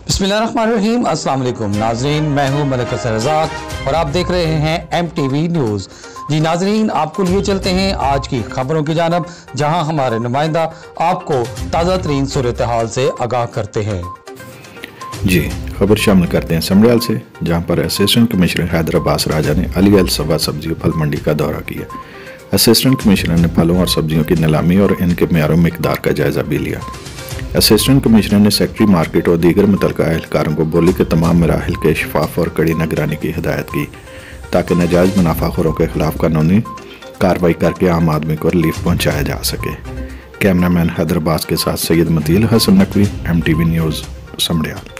बिस्मिल्लाहिर्रहमानिर्रहीम। अस्सलाम वालेकुम नाजरीन, मैं हूं मलिक हसन रज़ाक और आप देख रहे हैं MTV न्यूज़। जी नाजरीन, आपको लिए चलते हैं आज की खबरों की जानब, जहां हमारे नुमाइंदा आपको ताज़ा तरीन सूरत हाल से आगाह करते हैं। जी खबर शामिल करते हैं समड़ियाल से, जहां पर असिस्टेंट कमिश्नर हैदर अब्बास राजा ने अली अल सब्ज़ा सब्जी और फल मंडी का दौरा किया। असिस्टेंट कमिश्नर ने फलों और सब्जियों की नीलामी और इनके मेयार मिकदार का जायजा भी लिया। असिस्टेंट कमिश्नर ने सेक्रेटरी मार्केट और दीगर मुतल्लिका एहलकारों को बोली के तमाम मराहिल के शफाफ और कड़ी निगरानी की हिदायत की, ताकि नाजायज़ मुनाफाखोरों के खिलाफ कानूनी कार्रवाई करके आम आदमी को रिलीफ पहुँचाया जा सके। कैमरामैन हैदर अब्बास के साथ सैयद मतील हसन नकवी, MTV न्यूज़ समड़ियाल।